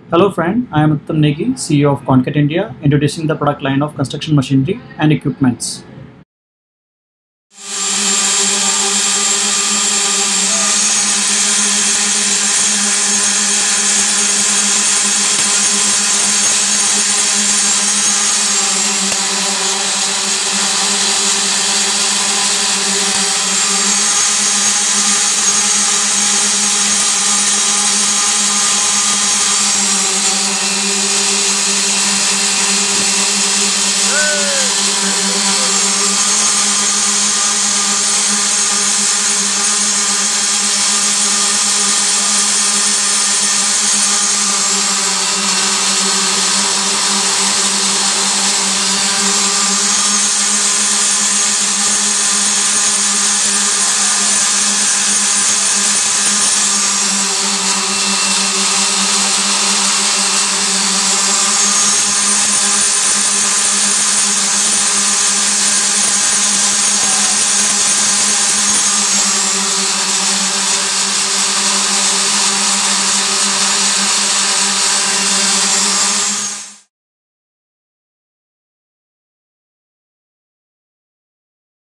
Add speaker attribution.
Speaker 1: Hello friend, I am Uttam Negi, CEO of Concat India, introducing the product line of construction machinery and equipments.